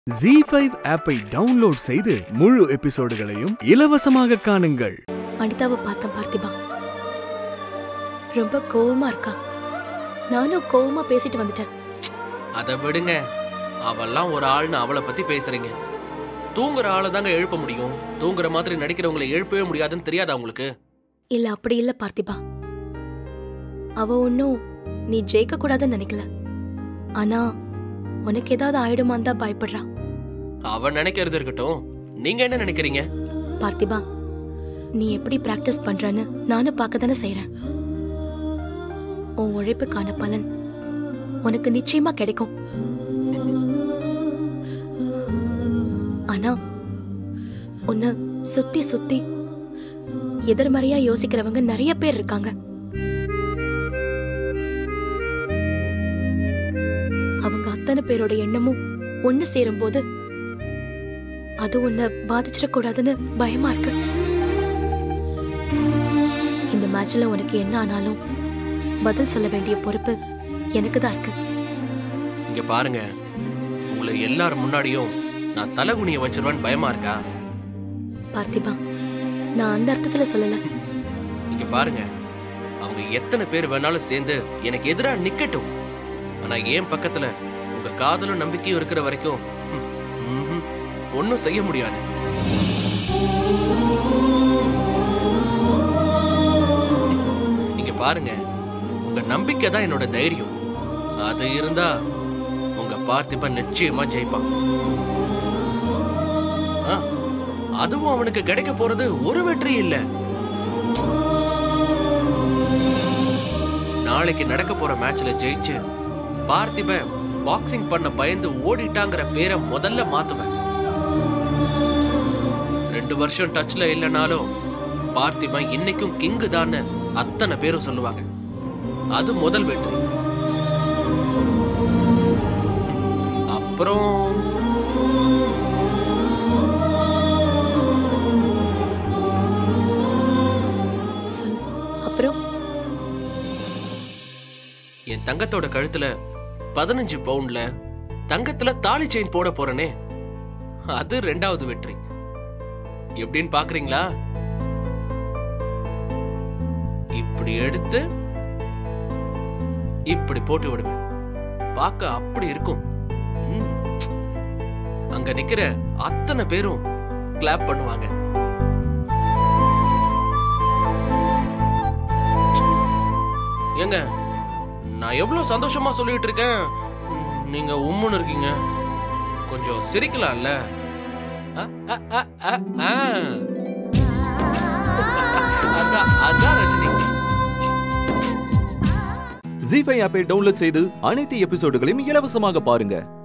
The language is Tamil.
Z5 ஆப்பை டவுன்லோட் செய்து முழு எபிசோடுகளையும் இலவசமாக காணுங்கள். அனிதாவை பார்த்தேன் பார்த்திபா. ரொம்ப கோவமா இருக்கா. நானும் கோவமா பேசிட்டு வந்துட்டேன். அதை விடுங்க. அவெல்லாம் ஒரு ஆள்னு அவளை பத்தி பேசுறீங்க. தூங்குற ஆளை தாங்க எழுப்ப முடியும். தூங்குற மாதிரி நடிக்கிறவங்களை எழுப்பவே முடியாதுன்னு தெரியாதா உங்களுக்கு? இல்ல, அப்படி இல்ல பார்த்திபா. அவ ஒன்னும் நீ ஜெயிக்க கூடாதுன்னு நினைக்கல. ஆனா உனக்கு ஏதாவது ஆயிடுமான்னு தான் பயப்படுறா. அவ நினைக்கிறது இருக்கட்டும், நீங்க என்ன நினைக்கிறீங்க? பார்த்திபா, நீ எப்படி பிராக்டிஸ் பண்றன்னு நானும் பார்க்க தானே செய்யறேன். உன் உழைப்புக்கான பலன் உனக்கு நிச்சயமா கிடைக்கும். ஆனா உன்னை சுத்தி சுத்தி எதிர்மறையா யோசிக்கிறவங்க நிறைய பேர் இருக்காங்க. அவங்க அத்தனை பேரோட எண்ணமும் ஒண்ணு சேரும் போது அது உன்னை பாதிச்சிடக்கூடாதுன்னு பயமா இருக்கு. இந்த மேட்ச்ல உனக்கு என்ன ஆனாலும் பதில் சொல்ல வேண்டிய பொறுப்பு எனக்கு தான் இருக்கு. இங்க பாருங்க, உங்களை எல்லாரும் முன்னாடியும் நான் தலைகுனிய வச்சிருவேன்னு பயமா இருக்கா? பார்த்திபா, நான் அந்த அர்த்தத்துல சொல்லல. இங்க பாருங்க, அவங்க எத்தனை பேர் வேணாலும் சேர்ந்து எனக்கு எதிரா நிக்கட்டும். ஆனா ஏன் பக்கத்துல உங்க காதலும் நம்பிக்கையும் இருக்கிற வரைக்கும் ஒன்னும் செய்ய முடியாது. நீங்க பாருங்க, உங்க நம்பிக்கை தான் என்னோட தைரியம். அது இருந்தா உங்க பார்த்திபா நிச்சயமா ஜெயிப்பான். அதுவும் அவனுக்கு கிடைக்க போறது ஒரு வெற்றி இல்ல. நாளைக்கு நடக்க போற மேட்ச்ல ஜெயிச்சு பார்த்திபன் பாக்ஸிங் பண்ண பயந்து ஓடிட்டாங்கிற பேரை முதல்ல மாத்துவேன். 2 வருஷம் டச்ல இல்லைனாலும் பார்த்திபன் இன்னைக்கும் கிங்கு தான் அத்தனை பேரும் சொல்லுவாங்க. அது முதல் வெற்றி. அப்புறம் என் தங்கத்தோட கழுத்துல 15 பவுண்ட்ல தங்கத்துல தாலி செயின் போட போறனே, அது 2வது வெற்றி. எப்படின்னு பாக்குறீங்களா? இப்படி எடுத்து இப்படி போட்டு விடுவேன். பார்க்க அப்படி இருக்கும். அங்க நிக்கிற அத்தனை பேரும் கிளாப் பண்ணுவாங்க. ஏங்க, நான் எவ்வளவு சந்தோஷமா சொல்லிட்டு இருக்கேன், நீங்க உம்முன்னு இருக்கீங்க. கொஞ்சம் சிரிக்கலாம்ல? அதான் ரஜினி. Z5 ஆப்பை டவுன்லோட் செய்து அனைத்து எபிசோடுகளையும் இலவசமாக பாருங்க.